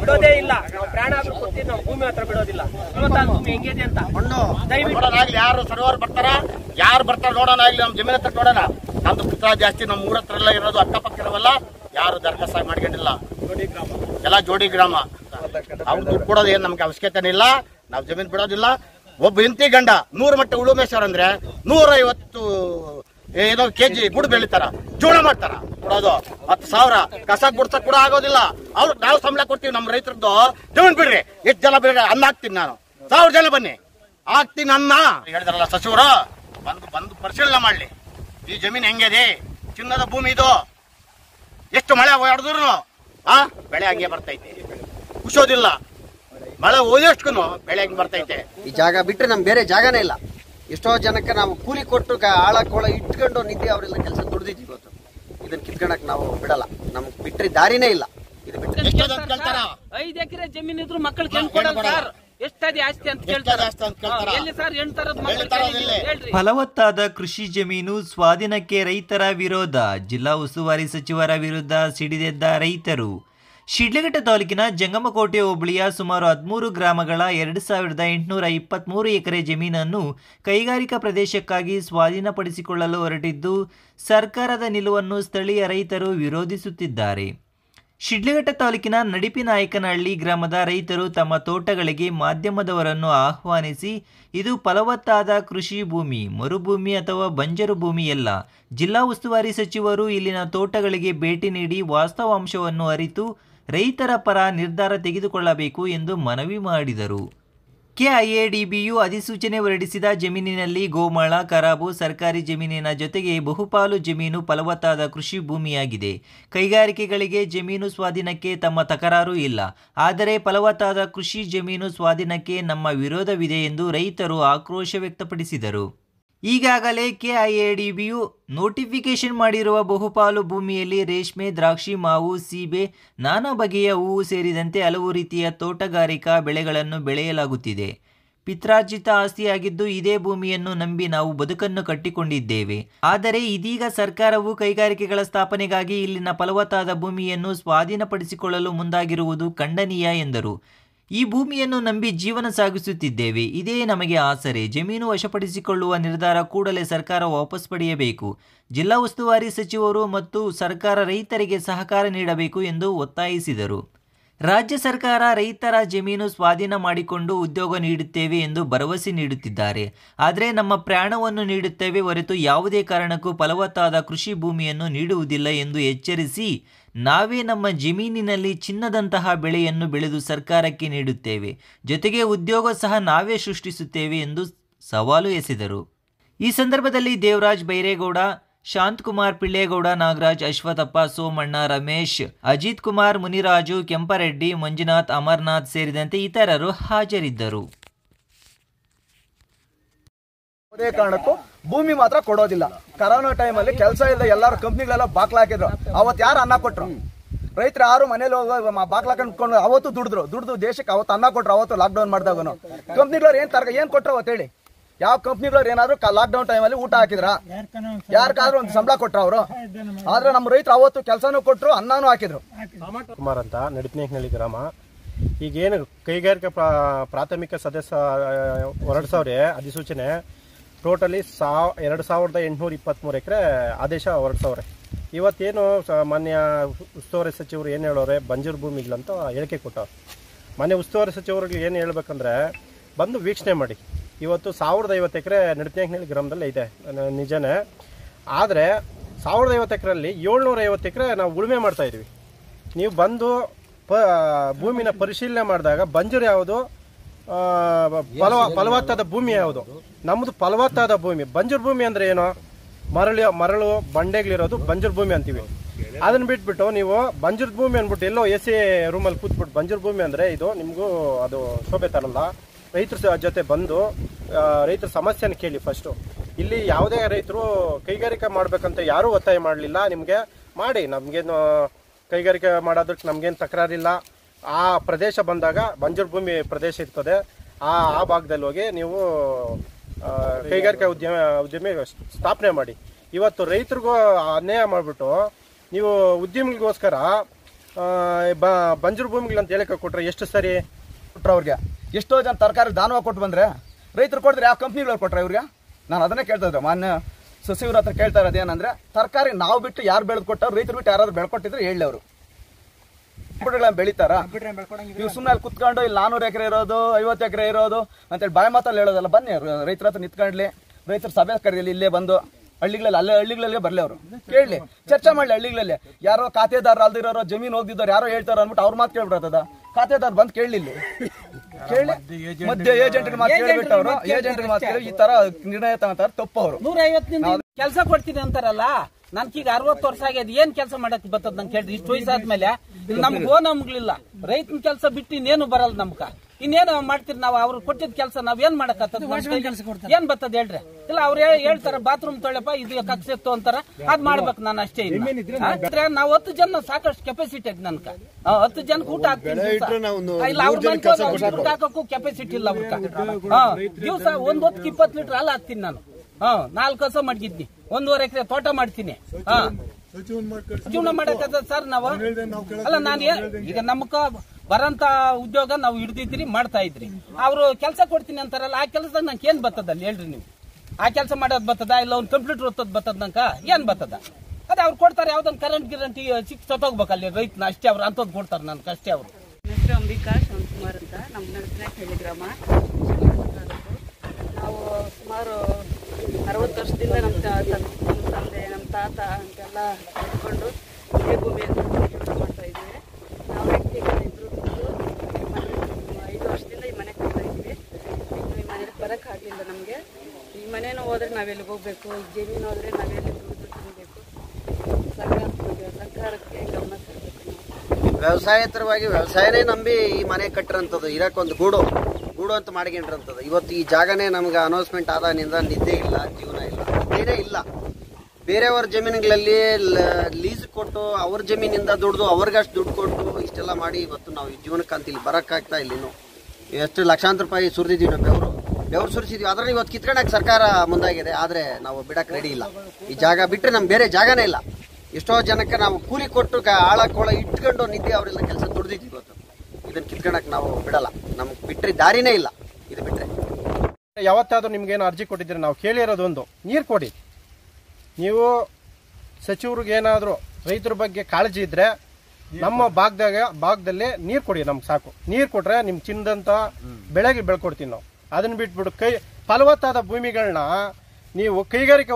ಬಿಡೋದೇ ಇಲ್ಲ. ನಾವು ಪ್ರಾಣ ಆದ್ರೂ ಕೊಡ್ತೀವಿ, ನಾವು ಭೂಮಿ ಹತ್ರ ಬಿಡೋದಿಲ್ಲ. ಫಲವತ್ತಾದ ಭೂಮಿ ಹೆಂಗಿದೆ ಅಂತ ದಯವಿಟ್ಟು ಯಾರು ಸರ್ವರ್ ಬರ್ತಾರ, ಯಾರು ಬರ್ತಾರ ನೋಡೋಣ. ಆಗ್ಲಿ ನಮ್ಮ ಜಮೀನ್ ಹತ್ರ ನೋಡೋಣ. ನಮ್ದು ಪುತ್ರ ಜಾಸ್ತಿ, ನಮ್ಮ ಊರ ಹತ್ರ ಎಲ್ಲ ಇರೋದು, ಅಕ್ಕಪಕ್ಕ ಇರೋವಲ್ಲ ಯಾರು ದರಖಾಸ್ತು ಮಾಡ್ಕೊಂಡಿಲ್ಲ. ಎಲ್ಲ ಜೋಡಿ ಗ್ರಾಮ. ಅವ್ರು ದುಡ್ಡು ಕೊಡೋದು ಏನ್ ನಮ್ಗೆ ಅವಶ್ಯಕತೆ ಇಲ್ಲ. ನಾವು ಜಮೀನ್ ಬಿಡೋದಿಲ್ಲ. ಒಬ್ಬ ಹೆಂಡತಿ ಗಂಡ 100 ಮಟ್ಟ ಉಳುಮೇಶ್ವರ ಅಂದ್ರೆ 150 ಏನೋ ಕೆಜಿ ಗುಡ್ ಬೆಳಿತಾರ, ಜೋಳ ಮಾಡ್ತಾರ. ಕೊಡೋದು 10,000 ಕಸ ಗುಡ್ಸಕ್ ಕೂಡ ಆಗೋದಿಲ್ಲ. ಅವ್ರು ನಾವು ಸಂಬಳ ಕೊಡ್ತೀವಿ. ನಮ್ಮ ರೈತರದ್ದು ಜಮೀನ್ ಬಿಡ್ರಿ, ಎಷ್ಟು ಜನ ಬೇಗ ಅನ್ನ ಹಾಕ್ತೀನಿ ನಾನು, 1000 ಜನ ಬನ್ನಿ ಹಾಕ್ತೀನಿ ಅನ್ನ ಹೇಳಿದ್ರಲ್ಲ ಸಚಿವರು. ಬಂದು ಪರಿಶೀಲನೆ ಮಾಡ್ಲಿ ಈ ಜಮೀನ್ ಹೆಂಗಿದೆ. ಚಿನ್ನದ ಭೂಮಿ ಇದು. ಎಷ್ಟು ಮಳೆ ಹೊಡೆದ್ರು ಬೆಳೆ ಹಂಗೆ ಬರ್ತೈತೆ, ಕುಸೋದಿಲ್ಲ. ಮಳೆ ಹೋದಷ್ಟು ಬೆಳೆ ಹಂಗೆ ಬರ್ತೈತೆ. ಈ ಜಾಗ ಬಿಟ್ರೆ ನಮ್ ಬೇರೆ ಜಾಗನೇ ಇಲ್ಲ. ಎಷ್ಟೋ ಜನಕ್ಕೆ ನಾವು ಕೂಲಿ ಕೊಟ್ಟು ಆಳ ಕೋಳ ಇಟ್ಕೊಂಡು ನಿದ್ದೆ ಅವರೆಲ್ಲ ಕೆಲಸ ದುಡ್ದಿದ್ವಿ. ಇವತ್ತು ಇದನ್ನ ಕಿತ್ಕೊಳಕ್ ನಾವು ಬಿಡಲ್ಲ. ನಮ್ಗೆ ಬಿಟ್ರೆ ದಾರಿನೇ ಇಲ್ಲ. ಇದು ಬಿಟ್ಟರೆ 5 ಎಕರೆ ಜಮೀನ್ ಇದ್ರು ಮಕ್ಕಳು ಕೇಳ್ಕೊಡಲ್ಲ ಸರ್. ಎಷ್ಟದೇ ಆಸ್ತಿ ಅಂತ ಕೇಳ್ತಾರೆ. ಎಲ್ಲಿ ಸರ್ 8 ತರದ ಮಕ್ಕಳು? ಫಲವತ್ತಾದ ಕೃಷಿ ಜಮೀನು ಸ್ವಾಧೀನಕ್ಕೆ ರೈತರ ವಿರೋಧ. ಜಿಲ್ಲಾ ಉಸ್ತುವಾರಿ ಸಚಿವರ ವಿರುದ್ಧ ಸಿಡಿದೆದ್ದ ರೈತರು. ಶಿಡ್ಲಘಟ್ಟ ತಾಲೂಕಿನ ಜಂಗಮಕೋಟೆ ಹೋಬಳಿಯ ಸುಮಾರು 13 ಗ್ರಾಮಗಳ 2823 ಎಕರೆ ಜಮೀನನ್ನು ಕೈಗಾರಿಕಾ ಪ್ರದೇಶಕ್ಕಾಗಿ ಸ್ವಾಧೀನಪಡಿಸಿಕೊಳ್ಳಲು ಹೊರಟಿದ್ದು, ಸರ್ಕಾರದ ನಿಲುವನ್ನು ಸ್ಥಳೀಯ ರೈತರು ವಿರೋಧಿಸುತ್ತಿದ್ದಾರೆ. ಶಿಡ್ಲಘಟ್ಟ ತಾಲೂಕಿನ ನಡಿಪಿನಾಯಕನಹಳ್ಳಿ ಗ್ರಾಮದ ರೈತರು ತಮ್ಮ ತೋಟಗಳಿಗೆ ಮಾಧ್ಯಮದವರನ್ನು ಆಹ್ವಾನಿಸಿ, ಇದು ಫಲವತ್ತಾದ ಕೃಷಿ ಭೂಮಿ, ಮರುಭೂಮಿ ಅಥವಾ ಬಂಜರು ಭೂಮಿಯಲ್ಲ. ಜಿಲ್ಲಾ ಉಸ್ತುವಾರಿ ಸಚಿವರು ಇಲ್ಲಿನ ತೋಟಗಳಿಗೆ ಭೇಟಿ ನೀಡಿ ವಾಸ್ತವಾಂಶವನ್ನು ಅರಿತು ರೈತರ ಪರ ನಿರ್ಧಾರ ತೆಗೆದುಕೊಳ್ಳಬೇಕು ಎಂದು ಮನವಿ ಮಾಡಿದರು. ಕೆಐಎಡಿಬಿಯು ಅಧಿಸೂಚನೆ ಹೊರಡಿಸಿದ ಜಮೀನಿನಲ್ಲಿ ಗೋಮಾಳ, ಖರಾಬು, ಸರ್ಕಾರಿ ಜಮೀನಿನ ಜೊತೆಗೆ ಬಹುಪಾಲು ಜಮೀನು ಫಲವತ್ತಾದ ಕೃಷಿ ಭೂಮಿಯಾಗಿದೆ. ಕೈಗಾರಿಕೆಗಳಿಗೆ ಜಮೀನು ಸ್ವಾಧೀನಕ್ಕೆ ತಮ್ಮ ತಕರಾರು ಇಲ್ಲ. ಆದರೆ ಫಲವತ್ತಾದ ಕೃಷಿ ಜಮೀನು ಸ್ವಾಧೀನಕ್ಕೆ ನಮ್ಮ ವಿರೋಧವಿದೆ ಎಂದು ರೈತರು ಆಕ್ರೋಶ ವ್ಯಕ್ತಪಡಿಸಿದರು. ಈಗಾಗಲೇ ಕೆಐಎಡಿಬಿಯು ನೋಟಿಫಿಕೇಶನ್ ಮಾಡಿರುವ ಬಹುಪಾಲು ಭೂಮಿಯಲ್ಲಿ ರೇಷ್ಮೆ, ದ್ರಾಕ್ಷಿ, ಮಾವು, ಸೀಬೆ, ನಾನಾ ಬಗೆಯ ಹೂವು ಸೇರಿದಂತೆ ಹಲವು ರೀತಿಯ ತೋಟಗಾರಿಕಾ ಬೆಳೆಗಳನ್ನು ಬೆಳೆಯಲಾಗುತ್ತಿದೆ. ಪಿತ್ರಾರ್ಜಿತ ಆಸ್ತಿಯಾಗಿದ್ದು ಇದೇ ಭೂಮಿಯನ್ನು ನಂಬಿ ನಾವು ಬದುಕನ್ನು ಕಟ್ಟಿಕೊಂಡಿದ್ದೇವೆ. ಆದರೆ ಇದೀಗ ಸರ್ಕಾರವು ಕೈಗಾರಿಕೆಗಳ ಸ್ಥಾಪನೆಗಾಗಿ ಇಲ್ಲಿನ ಫಲವತ್ತಾದ ಭೂಮಿಯನ್ನು ಸ್ವಾಧೀನಪಡಿಸಿಕೊಳ್ಳಲು ಮುಂದಾಗಿರುವುದು ಖಂಡನೀಯ ಎಂದರು. ಈ ಭೂಮಿಯನ್ನು ನಂಬಿ ಜೀವನ ಸಾಗಿಸುತ್ತಿದ್ದೇವೆ. ಇದೇ ನಮಗೆ ಆಸರೆ. ಜಮೀನು ವಶಪಡಿಸಿಕೊಳ್ಳುವ ನಿರ್ಧಾರ ಕೂಡಲೇ ಸರ್ಕಾರ ವಾಪಸ್ ಪಡೆಯಬೇಕು. ಜಿಲ್ಲಾ ಉಸ್ತುವಾರಿ ಸಚಿವರು ಮತ್ತು ಸರ್ಕಾರ ರೈತರಿಗೆ ಸಹಕಾರ ನೀಡಬೇಕು ಎಂದು ಒತ್ತಾಯಿಸಿದರು. ರಾಜ್ಯ ಸರ್ಕಾರ ರೈತರ ಜಮೀನು ಸ್ವಾಧೀನ ಮಾಡಿಕೊಂಡು ಉದ್ಯೋಗ ನೀಡುತ್ತೇವೆ ಎಂದು ಭರವಸೆ ನೀಡುತ್ತಿದ್ದಾರೆ. ಆದರೆ ನಮ್ಮ ಪ್ರಾಣವನ್ನು ನೀಡುತ್ತೇವೆ ಹೊರತು ಯಾವುದೇ ಕಾರಣಕ್ಕೂ ಫಲವತ್ತಾದ ಕೃಷಿ ಭೂಮಿಯನ್ನು ನೀಡುವುದಿಲ್ಲ ಎಂದು ಎಚ್ಚರಿಸಿ, ನಾವೇ ನಮ್ಮ ಜಮೀನಿನಲ್ಲಿ ಚಿನ್ನದಂತಹ ಬೆಳೆಯನ್ನು ಬೆಳೆದು ಸರ್ಕಾರಕ್ಕೆ ನೀಡುತ್ತೇವೆ, ಜೊತೆಗೆ ಉದ್ಯೋಗ ಸಹ ನಾವೇ ಸೃಷ್ಟಿಸುತ್ತೇವೆ ಎಂದು ಸವಾಲು ಎಸೆದರು. ಈ ಸಂದರ್ಭದಲ್ಲಿ ದೇವರಾಜ್ ಬೈರೇಗೌಡ, ಶಾಂತಕುಮಾರ್ ಪಿಳ್ಳೇಗೌಡ, ನಾಗರಾಜ್, ಅಶ್ವಥಪ್ಪ, ಸೋಮಣ್ಣ, ರಮೇಶ್, ಅಜಿತ್ ಕುಮಾರ್, ಮುನಿರಾಜು, ಕೆಂಪರೆಡ್ಡಿ, ಮಂಜುನಾಥ್, ಅಮರ್ನಾಥ್ ಸೇರಿದಂತೆ ಇತರರು ಹಾಜರಿದ್ದರು. ಯಾವುದೇ ಕಾರಣಕ್ಕೂ ಭೂಮಿ ಮಾತ್ರ ಕೊಡೋದಿಲ್ಲ. ಕರೋನಾ ಟೈಮಲ್ಲಿ ಕೆಲಸ ಇಲ್ಲ, ಎಲ್ಲರೂ ಕಂಪ್ನಿಗಳೆಲ್ಲ ಬಾಕ್ಲಾಕಿದ್ರು. ಅವತ್ತು ಯಾರು ಅನ್ನ ಕೊಟ್ರು? ರೈತರು ಯಾರು ಮನೇಲಿ ಹೋಗಿ ಬಾಕ್ಲಾಕೊಂಡು ಅವತ್ತು ದುಡ್ದು ದೇಶಕ್ಕೆ ಅವತ್ತು ಅನ್ನ ಕೊಟ್ರು. ಅವತ್ತು ಲಾಕ್ಡೌನ್ ಮಾಡಿದಾಗನು ಕಂಪ್ನಿಗಳವ್ರು ಏನ್ ಕೊಟ್ರು ಅವತ್ತು ಹೇಳಿ? ಯಾವ ಕಂಪ್ನಿಗಳವ್ರು ಏನಾದ್ರು ಲಾಕ್ಡೌನ್ ಟೈಮಲ್ಲಿ ಊಟ ಹಾಕಿದ್ರ? ಯಾರಿಗಾದ್ರೂ ಒಂದು ಸಂಬಳ ಕೊಟ್ರ ಅವರು? ಆದ್ರೆ ನಮ್ಮ ರೈತರು ಅವತ್ತು ಕೆಲಸನೂ ಕೊಟ್ರು, ಅನ್ನನೂ ಹಾಕಿದ್ರು. ಕುಮಾರ್ ಅಂತ, ನಡಿಪಿನಾಯಕನಹಳ್ಳಿ ಗ್ರಾಮ. ಈಗೇನು ಕೈಗಾರಿಕಾ ಪ್ರಾಥಮಿಕ ಸದಸ್ಯ ಹೊರಡಿಸವ್ರೆ ಅಧಿಸೂಚನೆ, ಟೋಟಲಿ 2823 ಎಕರೆ ಆದೇಶ ಹೊರಡಿಸವ್ರೆ. ಇವತ್ತೇನು ಮಾನ್ಯ ಉಸ್ತುವಾರಿ ಸಚಿವರು ಏನು ಹೇಳೋರೆ, ಬಂಜರು ಭೂಮಿಗಳಂತ ಹೇಳಿಕೆ ಕೊಟ್ಟವ್ರು. ಮಾನ್ಯ ಉಸ್ತುವಾರಿ ಸಚಿವರಿಗೆ ಏನು ಹೇಳ್ಬೇಕಂದ್ರೆ, ಬಂದು ವೀಕ್ಷಣೆ ಮಾಡಿ. ಇವತ್ತು 1050 ಎಕರೆ ನಡಿಪಿನಾಯಕನಹಳ್ಳಿ ಗ್ರಾಮದಲ್ಲಿ ಇದೆ, ನಿಜನೇ. ಆದರೆ 1050 ಎಕರೆಯಲ್ಲಿ 750 ಎಕರೆ ನಾವು ಉಳುಮೆ ಮಾಡ್ತಾ ಇದೀವಿ. ನೀವು ಬಂದು ಭೂಮಿನ ಪರಿಶೀಲನೆ ಮಾಡಿದಾಗ ಬಂಜರು ಯಾವುದು, ಫಲವತ್ತಾದ ಭೂಮಿ ಯಾವುದು? ನಮ್ಮದು ಫಲವತ್ತಾದ ಭೂಮಿ. ಬಂಜರು ಭೂಮಿ ಅಂದ್ರೆ ಏನು? ಮರಳು ಬಂಡೆಗಳಿರೋದು ಬಂಜರು ಭೂಮಿ ಅಂತೀವಿ. ಅದನ್ನ ಬಿಟ್ಬಿಟ್ಟು ನೀವು ಬಂಜರು ಭೂಮಿ ಅಂದ್ಬಿಟ್ಟು ಎಲ್ಲೋ AC ರೂಮಲ್ಲಿ ಕೂತ್ಬಿಟ್ಟು ಬಂಜರು ಭೂಮಿ ಅಂದ್ರೆ ಇದು ನಿಮಗೂ ಅದು ಶೋಭೆ ತರಲ್ಲ. ರೈತರ ಜೊತೆ ಬಂದು ರೈತರ ಸಮಸ್ಯೆನ ಕೇಳಿ ಫಸ್ಟು. ಇಲ್ಲಿ ಯಾವುದೇ ರೈತರು ಕೈಗಾರಿಕೆ ಮಾಡ್ಬೇಕಂತ ಯಾರೂ ಒತ್ತಾಯ ಮಾಡಲಿಲ್ಲ. ನಿಮಗೆ ಮಾಡಿ, ನಮಗೇನು ಕೈಗಾರಿಕೆ ಮಾಡೋದಕ್ಕೆ ನಮಗೇನು ತಕರಾರಿಲ್ಲ. ಆ ಪ್ರದೇಶ ಬಂದಾಗ ಬಂಜರು ಭೂಮಿ ಪ್ರದೇಶ ಇರ್ತದೆ, ಆ ಭಾಗದಲ್ಲಿ ಹೋಗಿ ನೀವು ಕೈಗಾರಿಕಾ ಉದ್ಯಮಿ ಸ್ಥಾಪನೆ ಮಾಡಿ. ಇವತ್ತು ರೈತರಿಗೂ ಅನ್ಯಾಯ ಮಾಡಿಬಿಟ್ಟು ನೀವು ಉದ್ಯಮಿಗಳಿಗೋಸ್ಕರ ಬಂಜರು ಭೂಮಿಗಳಂತ ಹೇಳಕ್ಕೆ ಕೊಟ್ರೆ ಎಷ್ಟು ಸರಿ ಕೊಟ್ರೆ ಅವ್ರಿಗೆ ಎಷ್ಟೋ ಜನ ತರಕಾರಿ ದಾನವಾಗಿ ಕೊಟ್ಟು ಬಂದ್ರೆ ರೈತರು ಕೊಟ್ಟಿದ್ರೆ ಯಾವ ಕಂಪ್ನಿಗಳು ಕೊಟ್ರೆ ಇವ್ರಿಗೆ? ನಾನು ಅದನ್ನೇ ಕೇಳ್ತಾ ಇದ್ದೆ ಮಾನ್ಯ ಸಚಿವರ ಹತ್ರ ಕೇಳ್ತಾ ಇರೋದು ಏನಂದ್ರೆ, ತರಕಾರಿ ನಾವು ಬಿಟ್ಟು ಯಾರು ಬೆಳೆದು ಕೊಟ್ಟವ್ರು, ರೈತರು ಬಿಟ್ಟು ಯಾರಾದ್ರು ಬೆಳ್ಕೊಟ್ಟಿದ್ರೆ ಹೇಳಿ ಅವರು ಬೆಳಿತಾರ. ನೀವು ಸುಮ್ಮನೆ ಅಲ್ಲಿ ಕುತ್ಕೊಂಡು ಇಲ್ಲಿ 400 ಎಕರೆ ಇರೋದು 50 ಎಕರೆ ಇರೋದು ಅಂತೇಳಿ ಬಾಯಿ ಮಾತಲ್ಲಿ ಹೇಳೋದಲ್ಲ. ಬನ್ನಿ ರೈತರ ಹತ್ರ ನಿಂತ್ಕೊಂಡ್ಲಿ, ರೈತರ ಸಭೆ ಕರೀಲಿ, ಇಲ್ಲೇ ಬಂದು ಹಳ್ಳಿಗಳಲ್ಲೇ ಬರ್ಲಿ, ಅವರು ಕೇಳಲಿ, ಚರ್ಚೆ ಮಾಡ್ಲಿ. ಹಳ್ಳಿಗಳಲ್ಲಿ ಯಾರೋ ಖಾತೆದಾರ ಅಲ್ದಿರೋರು, ಜಮೀನು ಹೋಗ್ದಿದ್ದವ್ರು ಯಾರೋ ಹೇಳ್ತಾರೋ ಅಂದ್ಬಿಟ್ಟು ಅವ್ರ ಮಾತು ಕೇಳ್ಬಿಡತ್ತದ. ಖಾತೆದಾರ ಬಂದು ಕೇಳಲಿ, ಕೇಳಿ ಮಧ್ಯ ಏಜೆಂಟ್ ಮಾತು ಕೇಳ್ಬಿಟ್ಟು ಅವರು ಏಜೆಂಟ್ ಮಾತು ಕೇಳಿ ಈ ತರ ನಿರ್ಣಯ ತಗೊಂತಾರೆ. ತಪ್ಪು. ಅವರು 150 ಕೆಲಸ ಕೊಡ್ತೀನಿ ಅಂತಾರಲ್ಲ, ನನ್ಕೀಗ 60 ವರ್ಷ ಆಗ್ಯದ, ಏನ್ ಕೆಲಸ ಮಾಡಕ್ ಬರ್ತದ ನಂಗೆ ಕೇಳ್ರಿ. ಇಷ್ಟು ವಯಸ್ಸಾದ್ಮೇಲೆ ನಮ್ಗೋ ನಮ್ಗಳಿಲ್ಲ, ರೈತನ ಕೆಲಸ ಬಿಟ್ಟು ಇನ್ನೇನು ಬರಲ್ಲ ನಮ್ಗ. ಇನ್ನೇನು ಮಾಡ್ತೀರಿ ನಾವು? ಅವ್ರು ಕೊಟ್ಟಿದ್ ಕೆಲಸ ನಾವ್ ಏನ್ ಮಾಡಕತ್ತದ? ಏನ್ ಬರ್ತದ ಹೇಳ್ರಿ? ಇಲ್ಲ ಅವ್ರು ಹೇಳ್ತಾರ ಬಾತ್ರೂಮ್ ತೊಳೆಪ್ಪ, ಇದು ಕಕ್ಸೆತ್ತು ಅಂತಾರ, ಅದ್ ಮಾಡ್ಬೇಕು. ನಾನು ಅಷ್ಟೇ ಇಲ್ಲ. ನಾವ್ 10 ಜನ ಸಾಕಷ್ಟು ಕೆಪಾಸಿಟಿ ಐತಿ ನನ್ಕ. 10 ಜನಕ್ಕೆ ಊಟ ಹಾಕ್ತೀನಿ. ಇಲ್ಲ ಅವ್ರ ಊಟ ಹಾಕಕ್ಕೂ ಕೆಪಾಸಿಟಿ ಇಲ್ಲ ಅವ್ರಕ. ದಿವಸ 1 ಹೊತ್ತಿಗೆ 20 ಲೀಟರ್ ಹಾಲು ಹಾಕ್ತೀನಿ ನಾನು. 4 ಕಸ ಮಡಗಿದ್ನಿ, 1.5 ಎಕರೆ ತೋಟ ಮಾಡ್ತೀನಿ. ಜೀವನ ಮಾಡಕತ್ತ ಸರ್ ನಾವು. ಅಲ್ಲ ನಾನು ಈಗ ನಮ್ಕ ಬರಂತ ಉದ್ಯೋಗ ನಾವು ಹಿಡ್ದಿದ್ರಿ, ಮಾಡ್ತಾ ಇದ್ರಿ. ಅವ್ರು ಕೆಲಸ ಕೊಡ್ತೀನಿ ಅಂತಾರಲ್ಲ, ಆ ಕೆಲಸದಾಗ ನಂಗೆ ಏನ್ ಬರ್ತದ ಅಲ್ಲಿ ಹೇಳ್ರಿ ನೀವು? ಆ ಕೆಲಸ ಮಾಡೋದ್ ಬರ್ತದ? ಇಲ್ಲ ಅವ್ನು ಕಂಪ್ಯೂಟರ್ ಓದೋದ್ ಬರ್ತದ ನಂಕ? ಏನ್ ಬರ್ತದ? ಅದೇ ಅವ್ರು ಕೊಡ್ತಾರೆ, ಯಾವ್ದೊಂದು ಕರೆಂಟ್ ಗಿರಂಟಿ ಸಿಕ್ಸ್ ಸತ್ತೋಗ್ಬೇಕು ಅಲ್ಲಿ ರೈತನ, ಅಷ್ಟೇ ಅವ್ರು ಅಂತದ್ ಕೊಡ್ತಾರೆ ನನ್ಗೆ ಅಷ್ಟೇ. ಅವರು ಹೆಸರು ಅಂಬಿಕಾ ಶಾಂತಕುಮಾರ್ ಅಂತ, ನಮ್ಮ ನಡತನಹಳ್ಳಿ ಗ್ರಾಮ. ನಾವು ಸುಮಾರು 60 ವರ್ಷದಿಂದ ನಮ್ಮ ತಂದೆ ನಮ್ಮ ತಾತ ಅಂತೆಲ್ಲ ಇಟ್ಕೊಂಡು ಇದೇ ಭೂಮಿಯನ್ನು ಮಾಡ್ತಾ ಇದ್ದೀವಿ. ನಾವು ವ್ಯಕ್ತಿಗತ ಇದ್ರು 5 ವರ್ಷದಿಂದ ಈ ಮನೆ ಕಟ್ತಾ ಇದ್ವಿ. ಈ ಮನೆಗೆ ಬರೋಕ್ಕಾಗಲಿಲ್ಲ ನಮಗೆ. ಈ ಮನೇನ ಹೋದ್ರೆ ನಾವೆಲ್ಲಿಗೆ ಹೋಗ್ಬೇಕು, ಈ ಜಮೀನು ಹೋದ್ರೆ ನಾವೆಲ್ಲಿ ದುಡ್ಡು ತಿನ್ನಬೇಕು. ಸರ್ಕಾರಕ್ಕೆ ಗಮನ ತರಬೇಕು. ವ್ಯವಸಾಯೇತರವಾಗಿ ವ್ಯವಸಾಯನೇ ನಂಬಿ ಈ ಮನೆ ಕಟ್ಟಿರಂಥದ್ದು, ಇರಕ್ಕೊಂದು ಗೂಡು ಅಂತ ಮಾಡ್ಕೊಂಡ್ರಂಥದ್ದು. ಇವತ್ತು ಈ ಜಾಗನೇ ನಮ್ಗೆ ಅನೌನ್ಸ್ಮೆಂಟ್ ಆದಾಗಿನಿಂದ ನಿದ್ದೆ ಇಲ್ಲ, ಜೀವನ ಇಲ್ಲ, ಬೇರೆ ಇಲ್ಲ. ಬೇರೆಯವ್ರ ಜಮೀನುಗಳಲ್ಲಿ ಲೀಸ್ ಕೊಟ್ಟು ಅವ್ರ ಜಮೀನಿಂದ ದುಡ್ದು ಅವ್ರಿಗಷ್ಟು ದುಡ್ಡು ಕೊಟ್ಟು ಇಷ್ಟೆಲ್ಲ ಮಾಡಿ ಇವತ್ತು ನಾವು ಈ ಜೀವನಕ್ಕಂತ ಇಲ್ಲಿ ಬರೋಕ್ಕಾಗ್ತಾ ಇಲ್ಲ. ಇನ್ನು ಎಷ್ಟು ಲಕ್ಷಾಂತರ ರೂಪಾಯಿ ಸುರಿದಿದ್ದೀವಿ, ಬೆವರು ಸುರಿಸಿದ್ವಿ. ಅದ್ರಲ್ಲಿ ಇವತ್ತು ಕಿತ್ಕೊಳಕ್ಕೆ ಸರ್ಕಾರ ಮುಂದಾಗಿದೆ, ಆದರೆ ನಾವು ಬಿಡಕ್ಕೆ ರೆಡಿ ಇಲ್ಲ. ಈ ಜಾಗ ಬಿಟ್ಟರೆ ನಮ್ಗೆ ಬೇರೆ ಜಾಗನೇ ಇಲ್ಲ. ಎಷ್ಟೋ ಜನಕ್ಕೆ ನಾವು ಕೂಲಿ ಕೊಟ್ಟು ಆಳಕೋಳ ಇಟ್ಕೊಂಡು ನಿದ್ದೆ ಅವರೆಲ್ಲ ಕೆಲಸ ದುಡ್ದಿದ್ವಿ. ಇವತ್ತು ಇದನ್ನ ಕಿತ್ಕೊಳಕ್ಕೆ ನಾವು ಬಿಡಲ್ಲ. ನಮ್ಗೆ ಬಿಟ್ಟರೆ ದಾರಿನೇ ಇಲ್ಲ. ಇದು ಬಿಟ್ಟರೆ ಯಾವತ್ತಾದ್ರೂ ನಿಮ್ಗೇನು ಅರ್ಜಿ ಕೊಟ್ಟಿದ್ರೆ ನಾವು ಕೇಳಿರೋದೊಂದು, ನೀರು ಕೊಡಿ. ನೀವು ಸಚಿವರಿಗೆ ಏನಾದರೂ ರೈತರ ಬಗ್ಗೆ ಕಾಳಜಿ ಇದ್ರೆ ನಮ್ಮ ಭಾಗದಲ್ಲಿ ನೀರು ಕೊಡಿ, ನಮ್ಗೆ ಸಾಕು. ನೀರು ಕೊಟ್ರೆ ನಿಮ್ ಚಿನ್ನದಂತ ಬೆಳೆಗೆ ಬೆಳ್ಕೊಡ್ತೀವಿ ನಾವು. ಅದನ್ನ ಬಿಟ್ಬಿಟ್ಟು ಫಲವತ್ತಾದ ಭೂಮಿಗಳನ್ನ ನೀವು ಕೈಗಾರಿಕಾ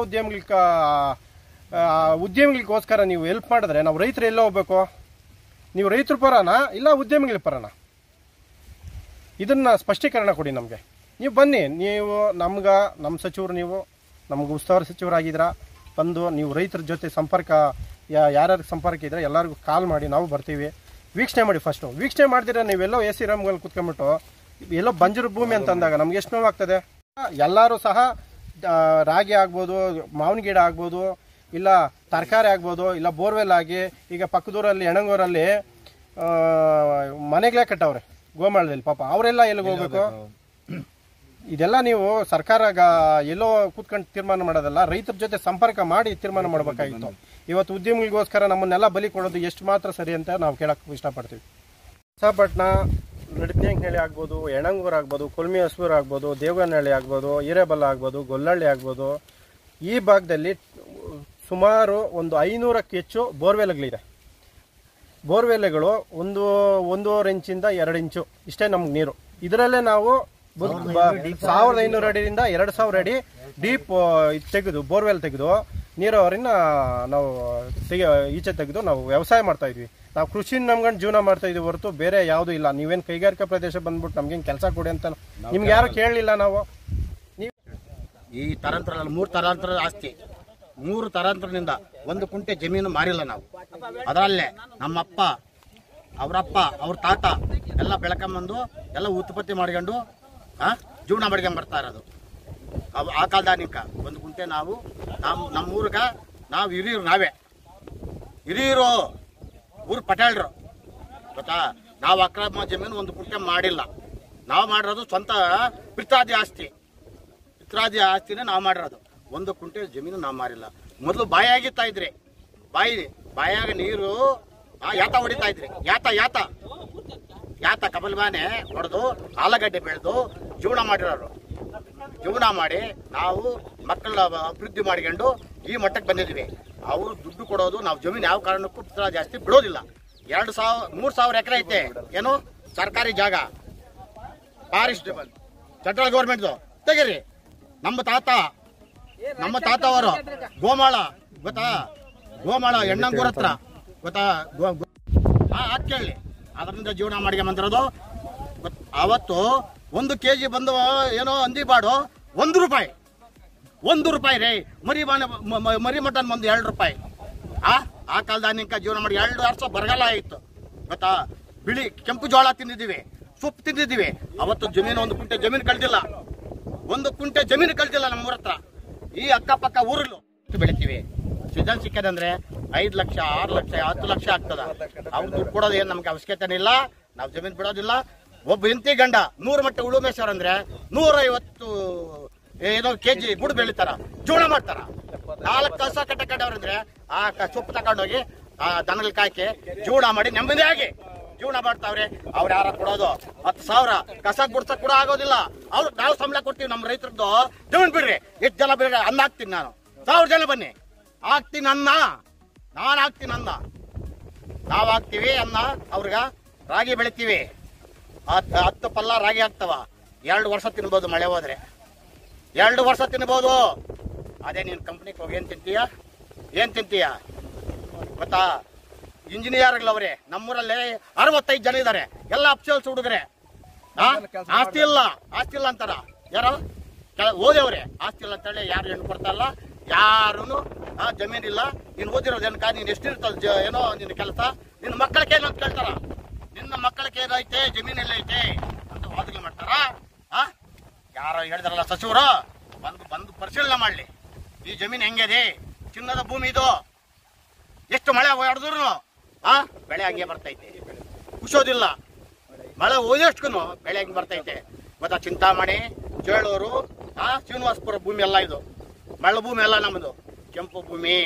ಉದ್ಯಮಿಗಳಿಗೋಸ್ಕರ ನೀವು ಹೆಲ್ಪ್ ಮಾಡಿದ್ರೆ ನಾವು ರೈತರು ಎಲ್ಲ ಹೋಗ್ಬೇಕು? ನೀವು ರೈತರ ಪರನ ಇಲ್ಲ ಉದ್ಯಮಿಗಳ ಪರನ? ಇದನ್ನ ಸ್ಪಷ್ಟೀಕರಣ ಕೊಡಿ ನಮಗೆ. ನೀವು ಬನ್ನಿ, ನೀವು ನಮ್ಮ ಸಚಿವರು, ನೀವು ನಮ್ಗೆ ಉಸ್ತುವಾರಿ ಸಚಿವರಾಗಿದ್ದೀರಾ, ಬಂದು ನೀವು ರೈತರ ಜೊತೆ ಸಂಪರ್ಕ, ಯಾರ್ಯಾರಿಗೆ ಸಂಪರ್ಕ ಇದ್ರೆ ಎಲ್ಲರಿಗೂ ಕಾಲ್ ಮಾಡಿ, ನಾವು ಬರ್ತೀವಿ. ವೀಕ್ಷಣೆ ಮಾಡಿ. ಫಸ್ಟು ವೀಕ್ಷಣೆ ಮಾಡಿದ್ರೆ ನೀವೆಲ್ಲೋ AC ರೂಮ್ಗಳಲ್ಲಿ ಕುತ್ಕೊಂಡ್ಬಿಟ್ಟು ಎಲ್ಲೋ ಬಂಜರು ಭೂಮಿ ಅಂತ ಅಂದಾಗ ನಮ್ಗೆ ಎಷ್ಟು ನೋವಾಗ್ತದೆ. ಎಲ್ಲರೂ ಸಹ ರಾಗಿ ಆಗ್ಬೋದು, ಮಾವಿನ ಗಿಡ ಆಗ್ಬೋದು, ಇಲ್ಲ ತರಕಾರಿ ಆಗ್ಬೋದು, ಇಲ್ಲ ಬೋರ್ವೆಲ್ ಆಗಿ ಈಗ ಪಕ್ಕದೂರಲ್ಲಿ ಹೆಣಂಗೂರಲ್ಲಿ ಮನೆಗಳೇ ಕಟ್ಟವ್ರೆ ಗೋಮಾಳದಲ್ಲಿ. ಪಾಪ ಅವರೆಲ್ಲ ಎಲ್ಲಿಗೆ ಹೋಗ್ಬೇಕು? ಇದೆಲ್ಲ ನೀವು ಸರ್ಕಾರ ಎಲ್ಲೋ ಕೂತ್ಕೊಂಡು ತೀರ್ಮಾನ ಮಾಡೋದಲ್ಲ, ರೈತರ ಜೊತೆ ಸಂಪರ್ಕ ಮಾಡಿ ತೀರ್ಮಾನ ಮಾಡಬೇಕಾಗಿತ್ತು. ಇವತ್ತು ಉದ್ಯಮಿಗಳಿಗೋಸ್ಕರ ನಮ್ಮನ್ನೆಲ್ಲ ಬಲಿ ಕೊಡೋದು ಎಷ್ಟು ಮಾತ್ರ ಸರಿ ಅಂತ ನಾವು ಕೇಳಕ್ಕೆ ಇಷ್ಟಪಡ್ತೀವಿ. ಹೊಸಪಟ್ಟಣ, ನಡತನಹಳ್ಳಿ ಆಗ್ಬೋದು, ಹೆಣಂಗೂರು ಆಗ್ಬೋದು, ಕೊಲ್ಮಿ ಹೊಸೂರು ಆಗ್ಬೋದು, ದೇವಗನಹಳ್ಳಿ ಆಗ್ಬೋದು, ಹಿರೇಬಲ್ಲ ಆಗ್ಬೋದು, ಗೊಲ್ಲಹಳ್ಳಿ ಆಗ್ಬೋದು, ಈ ಭಾಗದಲ್ಲಿ ಸುಮಾರು ಒಂದು 500ಕ್ಕೂ ಹೆಚ್ಚು ಬೋರ್ವೆಲ್ಗಳಿದೆ. ಬೋರ್ವೆಲ್ಗಳು 1.5 ಇಂಚಿಂದ 2 ಇಂಚು ಇಷ್ಟೇ ನಮ್ಗೆ ನೀರು. ಇದರಲ್ಲೇ ನಾವು 1500 ಅಡಿಯಿಂದ 2000 ಅಡಿ ಡೀಪ್ ತೆಗೆದು ಬೋರ್ವೆಲ್ ತೆಗೆದು ನೀರಾವರಿನ ನಾವು ಈಚೆ ತೆಗೆದು ನಾವು ವ್ಯವಸಾಯ ಮಾಡ್ತಾ ಇದ್ವಿ. ನಾವು ಕೃಷಿ ನಂಬ್ಕೊಂಡು ಜೀವನ ಮಾಡ್ತಾ ಇದೀವಿ ಹೊರತು ಬೇರೆ ಯಾವುದು ಇಲ್ಲ. ನೀವೇನು ಕೈಗಾರಿಕಾ ಪ್ರದೇಶ ಬಂದ್ಬಿಟ್ಟು ನಮ್ಗೇನು ಕೆಲಸ ಕೊಡಿ ಅಂತ ನಿಮ್ಗೆ ಯಾರು ಕೇಳಲಿಲ್ಲ. ನಾವು ಈ ತರಾಂತರ 3 ತರಾಂತರ ಆಸ್ತಿ, 3 ತರಾಂತರದಿಂದ 1 ಕುಂಟೆ ಜಮೀನು ಮಾರಿಲ್ಲ ನಾವು. ಅದರಲ್ಲೇ ನಮ್ಮಪ್ಪ, ಅವರಪ್ಪ, ಅವ್ರ ತಾತ ಎಲ್ಲ ಬೆಳ್ಕೊಂಬಂದು ಎಲ್ಲ ಉತ್ಪತ್ತಿ ಮಾಡ್ಕೊಂಡು ಜೀವನ ಮಾಡ್ಕೊಂಡು ಬರ್ತಾ ಇರೋದು. ಆ ಕಾಲದಾನಿಕ 1 ಕುಂಟೆ ನಾವು ನಮ್ಮೂರ್ಗ ನಾವು ನಾವೇ ಹಿರಿಯರು, ಊರು ಪಟಾಳ್ರು ಗೊತ್ತಾ. ನಾವು ಅಕ್ರಮ ಜಮೀನು 1 ಕುಂಟೆ ಮಾಡಿಲ್ಲ. ನಾವು ಮಾಡಿರೋದು ಸ್ವಂತ ಪಿತ್ರಾದಿ ಆಸ್ತಿನೇ ನಾವು ಮಾಡಿರೋದು. 1 ಕುಂಟೆ ಜಮೀನು ನಾವು ಮಾರಿಲ್ಲ. ಮೊದಲು ಬಾಯಾಗಿತ್ತಾ ಇದ್ರಿ, ಬಾಯಾಗ ನೀರು ಯಾತ ಹೊಡಿತಾ ಇದ್ರಿ, ಯಾತ ಕಮಲ್ವಾನೆ ಹೊಡೆದು ಆಲೂಗಡ್ಡೆ ಬೆಳೆದು ಜೀವನ ಮಾಡಿರೋರು. ಜೀವನ ಮಾಡಿ ನಾವು ಮಕ್ಕಳ ಅಭಿವೃದ್ಧಿ ಮಾಡ್ಕೊಂಡು ಈ ಮಟ್ಟಕ್ಕೆ ಬಂದಿದ್ವಿ. ಅವ್ರು ದುಡ್ಡು ಕೊಡೋದು, ನಾವು ಜಮೀನು ಯಾವ ಕಾರಣಕ್ಕೂ ಜಾಸ್ತಿ ಬಿಡೋದಿಲ್ಲ. 3,000 ಎಕರೆ ಐತೆ, ಏನು ಸರ್ಕಾರಿ ಜಾಗ, ಫಾರೆಸ್ಟ್ ಸೆಂಟ್ರಲ್ ಗೌರ್ಮೆಂಟ್ದು ತೆಗೀರಿ. ನಮ್ಮ ತಾತ ಅವರು ಗೋಮಾಳ ಗೊತ್ತಾ, ಗೋಮಾಳ ಎಣ್ಣಂಗೂರ್ ಹತ್ರ ಗೊತ್ತಾ, ಕೇಳಿ ಅದರಿಂದ ಜೀವನ ಮಾಡ್ಕೊಂಬಂದಿರೋದು. ಅವತ್ತು 1 kg ಬಂದು ಏನೋ ಅಂದಿಬಾಡು ₹1 ರೇ. ಮರಿ ಮಟನ್ ಬಂದು ₹2. ಆ ಕಾಲದ ಜೀವನ ಮಾಡಿ 2 ವರ್ಷ ಬರಗಾಲ ಆಯಿತು ಗೊತ್ತಾ. ಬಿಳಿ ಕೆಂಪು ಜೋಳ ತಿಂದಿದ್ದೀವಿ, ಸೊಪ್ಪು ತಿಂದಿದ್ದೀವಿ. ಅವತ್ತು ಜಮೀನು 1 ಕುಂಟೆ ಜಮೀನು ಕಳ್ದಿಲ್ಲ, 1 ಕುಂಟೆ ಜಮೀನು ಕಳ್ದಿಲ್ಲ ನಮ್ಮೂರ ಹತ್ರ. ಈ ಅಕ್ಕಪಕ್ಕ ಊರಲ್ಲೂ ಬೆಳಿತೀವಿ. ಸೀಸನ್ ಸಿಕ್ಕದಂದ್ರೆ 5 ಲಕ್ಷ, 6 ಲಕ್ಷ, 10 ಲಕ್ಷ ಆಗ್ತದ. ಅವ್ರು ದುಡ್ಡು ಕೊಡೋದು ಏನು ನಮ್ಗೆ ಅವಶ್ಯಕತೆ ಇಲ್ಲ, ನಾವು ಜಮೀನು ಬಿಡೋದಿಲ್ಲ. ಒಬ್ಬ ಹೆಂಡತಿ ಗಂಡ 100 ಮಟ್ಟ ಉಳುಮೇಶ್ವರ ಅಂದ್ರೆ 150 ಏನೋ kg ಗುಡ್ ಬೆಳಿತಾರ, ಜೀವನ ಮಾಡ್ತಾರ. 4 ಕಸ ಕಟ್ಟಕಟ್ಟವ್ರಂದ್ರೆ ಆ ಸೊಪ್ಪು ತಕೊಂಡೋಗಿ ದನಗಳ ಕಾಯ್ಕೆ ಜೀವನ ಮಾಡಿ ನೆಮ್ಮದಿಯಾಗಿ ಜೀವನ ಮಾಡ್ತಾವ್ರೆ. ಅವ್ರು ಯಾರ ಕೊಡೋದು 10,000 ಕಸ ಗುಡ್ಸಕ್ ಕೂಡ ಆಗೋದಿಲ್ಲ. ಅವ್ರು ನಾವು ಸಂಬಳ ಕೊಡ್ತೀವಿ. ನಮ್ಮ ರೈತರದ್ದು ಜಮೀನ್ ಬಿಡ್ರಿ, ಎಷ್ಟು ಜನ ಬಿಡ್ರಿ, ಅನ್ನ ಹಾಕ್ತೀನಿ ನಾನು. 1000 ಜನ ಬನ್ನಿ, ಹಾಕ್ತೀನಿ ಅನ್ನ, ನಾನು ಹಾಕ್ತೀನಿ ಅನ್ನ. ನಾವು ಹಾಕ್ತಿವಿ ಅನ್ನ. ಅವ್ರಿಗ ರಾಗಿ ಬೆಳಿತೀವಿ, 10 ಪಲ್ಲ ರಾಗಿ ಆಗ್ತಾವ. 2 ವರ್ಷ ತಿನ್ಬೋದು, ಮಳೆ ಹೋದ್ರೆ 2 ವರ್ಷ ತಿನ್ಬೋದು. ಅದೇ ನೀನ್ ಕಂಪ್ನಿಗೆ ಹೋಗಿ ಏನ್ ತಿಂತೀಯ ಗೊತ್ತಾ. ಇಂಜಿನಿಯರ್ಗಳವ್ರೆ ನಮ್ಮೂರಲ್ಲಿ 65 ಜನ ಇದಾರೆ, ಎಲ್ಲ ಅಪ್ಸಲ್ಸ್ ಹುಡುಗರೆ. ಆಸ್ತಿ ಇಲ್ಲ ಅಂತಾರ. ಯಾರೋ ಓದೇವ್ರೆ ಆಸ್ತಿ ಇಲ್ಲ ಅಂತೇಳಿ ಯಾರು ಹೆಣ್ಣು ಕೊಡ್ತಾ ಇಲ್ಲ, ಯಾರು ಜಮೀನಿಲ್ಲ. ನೀನ್ ಓದಿರೋದೇನಕ, ನೀನ್ ಎಷ್ಟಿರ್ತದ ಏನೋ ನಿನ್ನ ಕೆಲಸ, ನಿನ್ನ ಮಕ್ಕಳಿಗೆ ಏನಂತ ಕೇಳ್ತಾರ. ನಿನ್ನ ಮಕ್ಕಳಿಗೆ ಏನೈತೆ, ಜಮೀನೆಲ್ಲ ಐತೆ ಅಂತ ವಾದನೆ ಮಾಡ್ತಾರ. ಯಾರೋ ಹೇಳಿದಾರಲ್ಲ ಸಚಿವರು, ಬಂದು ಪರಿಶೀಲನೆ ಮಾಡ್ಲಿ ಈ ಜಮೀನು ಹೆಂಗಿದೆ. ಚಿನ್ನದ ಭೂಮಿ ಇದು, ಎಷ್ಟು ಮಳೆ ಹೊಡೆದ್ರು ಬೆಳೆ ಹಂಗೆ ಬರ್ತೈತೆ, ಕುಸೋದಿಲ್ಲ. ಮಳೆ ಹೋದಷ್ಟು ಬೆಳೆ ಹಂಗೆ ಬರ್ತೈತೆ ಗೊತ್ತಾ. ಚಿಂತಾಮಣಿ, ಚೇಳೂರು, ಶ್ರೀನಿವಾಸಪುರ ಭೂಮಿ ಎಲ್ಲ ಇದು ಮಳೆ ಭೂಮಿ ಎಲ್ಲ ನಮ್ಮದು, ಕೆಂಪು ಭೂಮಿ.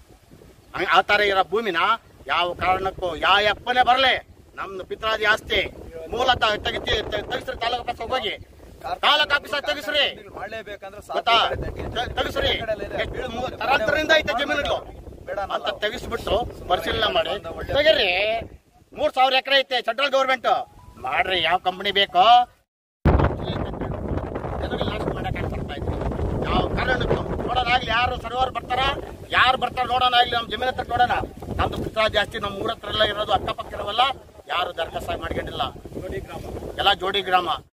ಆ ತರ ಇರೋ ಭೂಮಿನ ಯಾವ ಕಾರಣಕ್ಕೂ ಯಾವ ಅಪ್ಪನೇ ಬರಲಿ, ನಮ್ದು ಪಿತ್ರಾದಿ ಆಸ್ತಿ. ಮೂಲತಃ ತೆಗಿಸ್ರಿ, ತಾಲೂಕು ಆಫೀಸ್ ಹೋಗಿ ತಾಲೂಕು ಆಫೀಸ್ ತೆಗಿಸ್ರಿ ಗೊತ್ತಾ, ತೆಗಿಸ್ರಿ. ತರಾಂತರದಿಂದ ಐತೆ ಜಮೀನುಗಳು ಅಂತ ತೆಗಿಸ್ಬಿಟ್ಟು ಪರಿಶೀಲನೆ ಮಾಡಿ ತೆಗೀರಿ. 3,000 ಎಕರೆ ಐತೆ, ಸೆಂಟ್ರಲ್ ಗೌರ್ಮೆಂಟ್ ಮಾಡ್ರಿ. ಯಾವ ಕಂಪನಿ ಬೇಕೋ ಯಾವ ಕಾರಣಕ್ಕೂ ನೋಡೋಣಾಗ್ಲಿ. ಯಾರು ಸರ್ವರ್ ಬರ್ತಾರ, ಯಾರು ಬರ್ತಾರ ನೋಡೋಣ ಆಗ್ಲಿ. ನಮ್ಮ ಜಮೀನ್ ಹತ್ರ ನೋಡೋಣ. ನಮ್ದು ಪುತ್ರ ಜಾಸ್ತಿ, ನಮ್ಮ ಊರ ಹತ್ರ ಎಲ್ಲ ಇರೋದು, ಅಕ್ಕಪಕ್ಕ ಇರೋವಲ್ಲ. ಯಾರು ದರಖಾಸ್ತು ಮಾಡ್ಕೊಂಡಿಲ್ಲ, ಎಲ್ಲ ಜೋಡಿ ಗ್ರಾಮ.